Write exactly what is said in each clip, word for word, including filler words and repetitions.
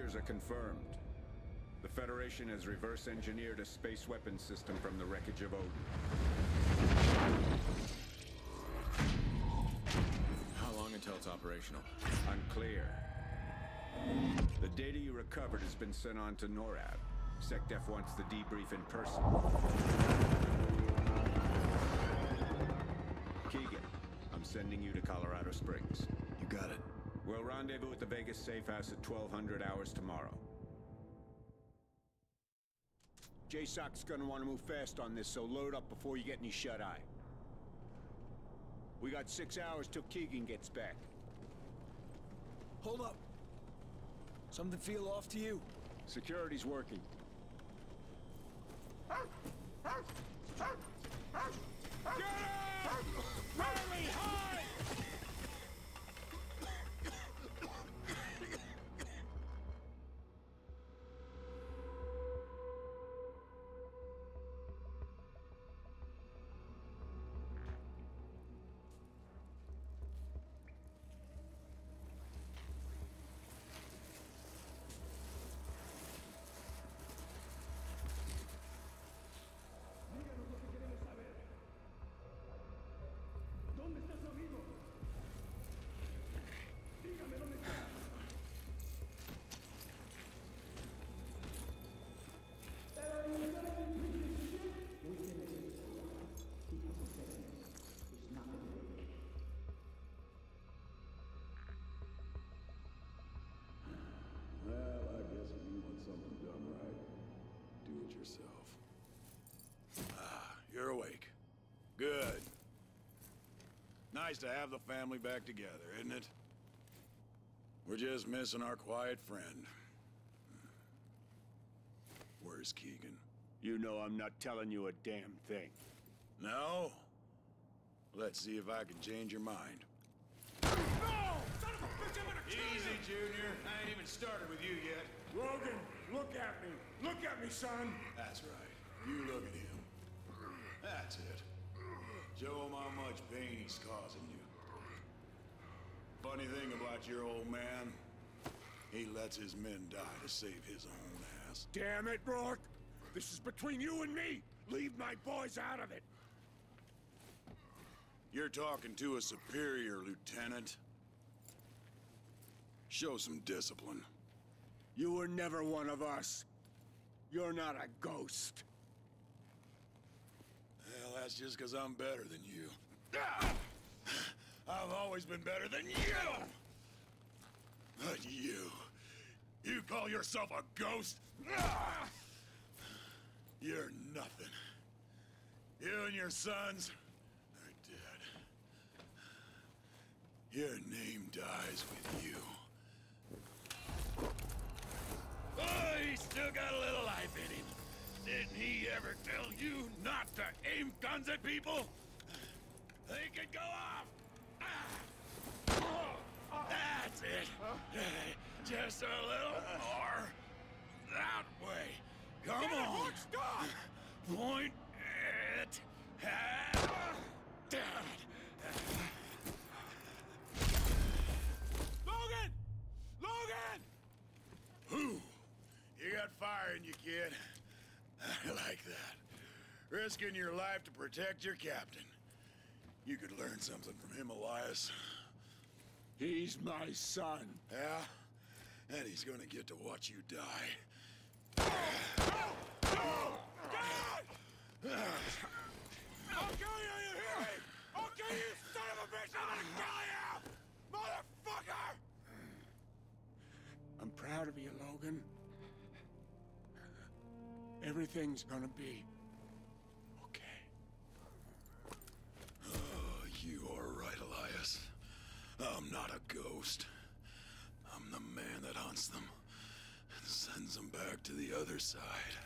fears are confirmed. The Federation has reverse engineered a space weapons system from the wreckage of Odin. How long until it's operational? Unclear. The data you recovered has been sent on to NORAD. SecDef wants the debrief in person. Keegan, I'm sending you to Colorado Springs. You got it. We'll rendezvous at the Vegas safe house at twelve hundred hours tomorrow. J SOC's gonna want to move fast on this, so load up before you get any shut-eye. We got six hours till Keegan gets back. Hold up. Something feel off to you? Security's working. Get up! Riley, hide! You're awake. Good. Nice to have the family back together, isn't it? We're just missing our quiet friend. Where's Keegan? You know I'm not telling you a damn thing. No? Let's see if I can change your mind. No! Son of a bitch, I'm gonna kill you! Easy, Junior. I ain't even started with you yet. Logan, look at me. Look at me, son. That's right. You look at him. That's it. Show him how much pain he's causing you. Funny thing about your old man, he lets his men die to save his own ass. Damn it, Rourke! This is between you and me! Leave my boys out of it! You're talking to a superior, Lieutenant. Show some discipline. You were never one of us. You're not a ghost. Well, that's just because I'm better than you. Ah! I've always been better than you! But you... You call yourself a ghost? Ah! You're nothing. You and your sons are dead. Your name dies with you. Oh, he's still got a little life in him. Didn't he ever tell you not to aim guns at people? They could go off! That's it! Just a little more. That way. Come on! Stop! Point it at Dad! Logan! Logan! Whew! You got fire in you, kid. I like that. Risking your life to protect your captain. You could learn something from him, Elias. He's my son. Yeah? And he's gonna get to watch you die. No! No! God! I'll kill you, you hear me? I'll kill you, you son of a bitch! I'm gonna kill you! Motherfucker! I'm proud of you, Logan. Everything's gonna be okay. Oh, you are right, Elias. I'm not a ghost. I'm the man that hunts them and sends them back to the other side.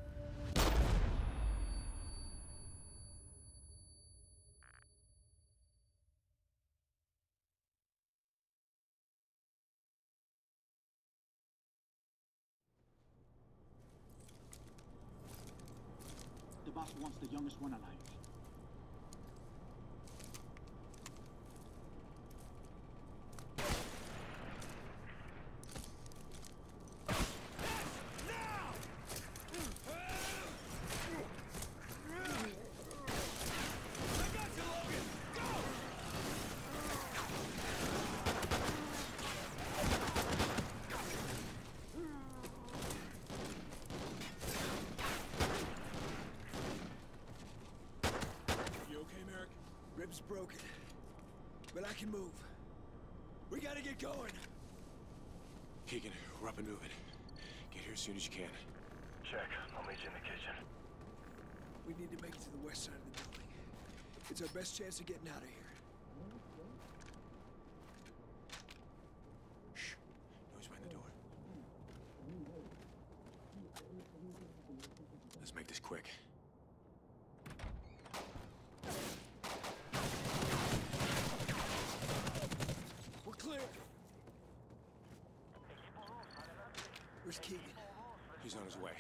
The boss wants the youngest one alive. but I can move. We gotta get going. Keegan, we're up and moving. Get here as soon as you can. Check. I'll meet you in the kitchen. We need to make it to the west side of the building. It's our best chance of getting out of here. Shh. Noise behind the door. Let's make this quick. We're clear. Where's Keegan? He's on his way.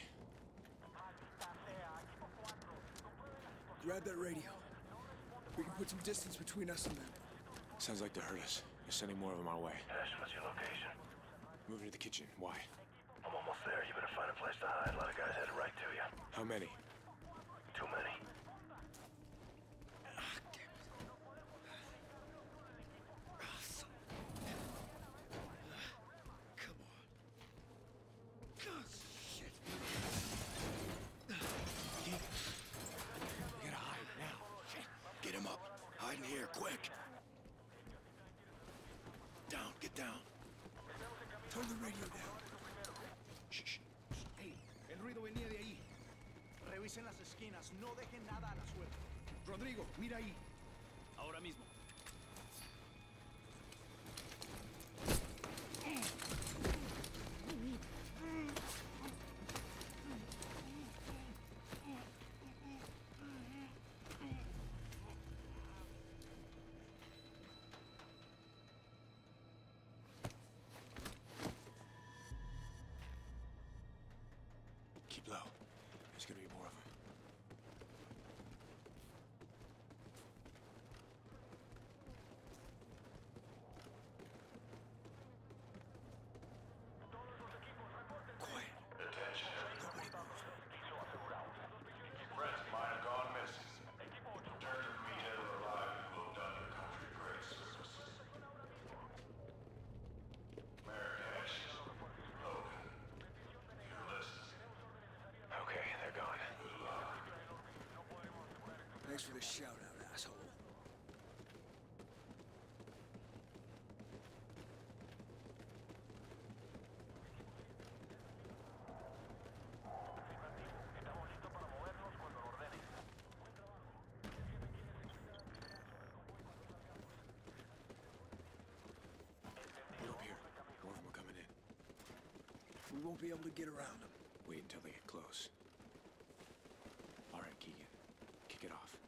Grab that radio. We can put some distance between us and them. Sounds like they heard us. You're sending more of them our way. Ash, what's your location? Moving to the kitchen. Why? I'm almost there. You better find a place to hide. A lot of guys headed right to you. How many? Too many. Come on. Oh, shit. Keegan. We gotta hide now. Get him up. Hide in here, quick. Down, get down. Turn the radio down. Shh, shh. Hey, el ruido venía de ahí. Revisen las esquinas, no dejen nada a la suerte. Rodrigo, mira ahí. Ahora mismo. Keep low. There's gonna be more of them. Quiet. Attention. Nobody move. Friends of mine have gone missing. Return to me dead or alive and will have done your country great service. American Action. Logan. You're listening. Okay, they're gone. Good luck. Thanks for the shout out, asshole. We're up here. More of them are coming in. We won't be able to get around them. Wait until they get close. All right, Keegan. Kick it off.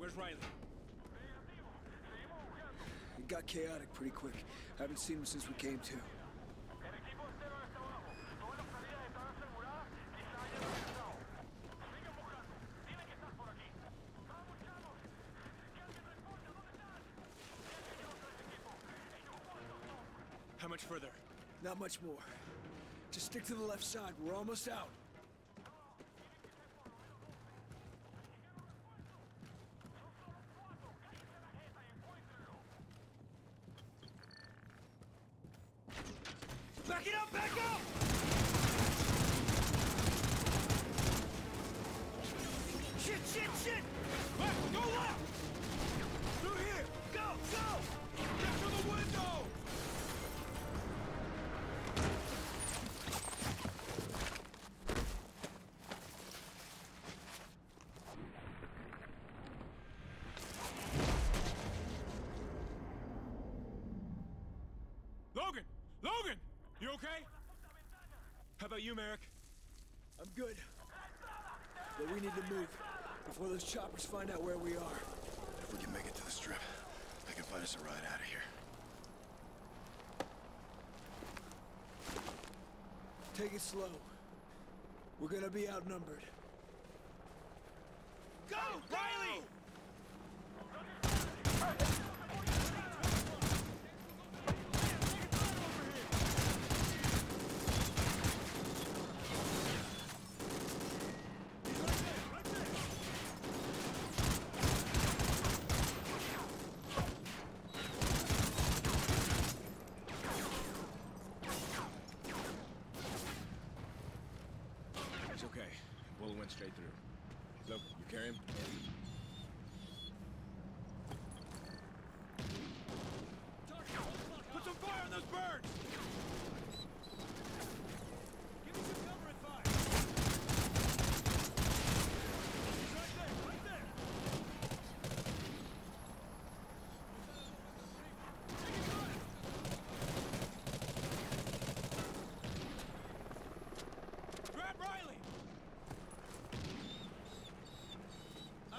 Where's Riley? It got chaotic pretty quick. Haven't seen him since we came to. How much further? Not much more. Just stick to the left side. We're almost out. Back it up! Back up! Shit! Shit! Shit! Left! Go left! Through here! Go! Go! Get to the window! Logan! Logan! You okay? How about you, Merrick? I'm good. But we need to move before those choppers find out where we are. If we can make it to the strip, they can find us a ride out of here. Take it slow. We're gonna be outnumbered. Go! Riley! He's okay. Bullet went straight through. Look, you carry him? Put some fire on those birds! Give me some cover and fire! He's right there! Right there! Grab Riley!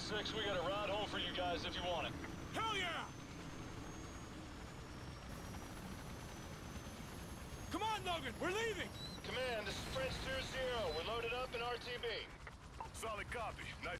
six, we got a ride home for you guys if you want it. Hell yeah! Come on, Logan, we're leaving! Command, this is French two zero. We're loaded up in R T B. Solid copy. Nice